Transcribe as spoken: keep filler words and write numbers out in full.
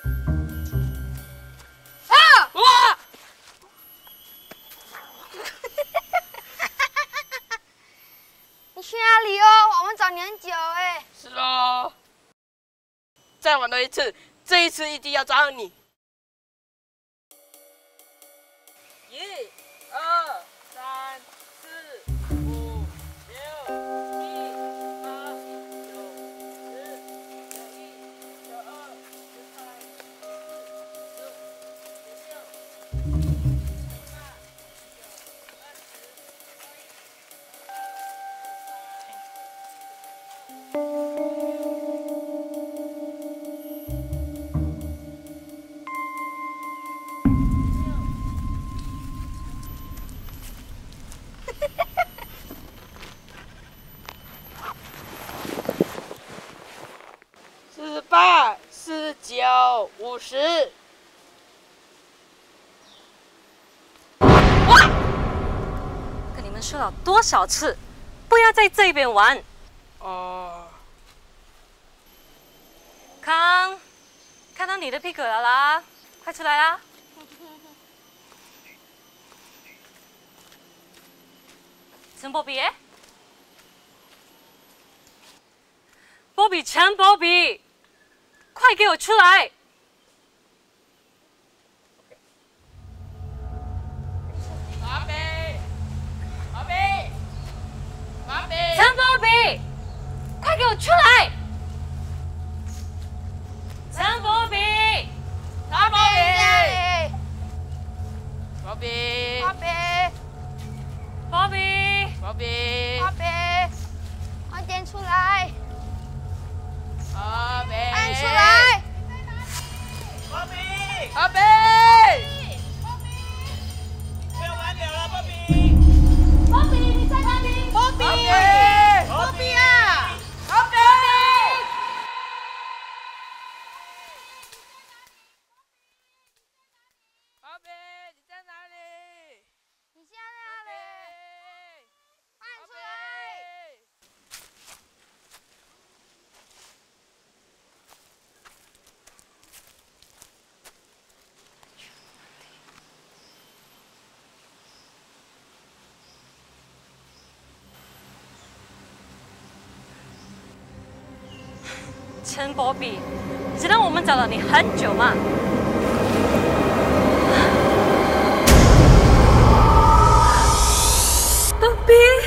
啊！哇！ 你去哪里哦？我们找你很久哎。 是哦。再玩多一次，这一次一定要抓到你。一、二、三、四、五、六、七、八、九、十、十一、十二、十三、十四、十五、十六、十七、十八、十九、二四十八、四十九、五十。哇！ 跟你们说了多少次，不要在这边玩。 哦。 康，看到你的屁股了啦，快出来啦！陈波比，波比，陈波比，快给我出来！ 马比，马比，马比， 陈波比，快给我出来！陈波比， 马比，马比， 波比， 波比。 马比， 波比，快点出来！ 马比， 按出来！ 马比，马比，不要玩了了，波比， 波比，你在哪里？ 波比， 波比啊，马比，马比，你在哪里？ 你现在哪里？按出来！ 陈波比，你知道我们找了你很久吗？波比。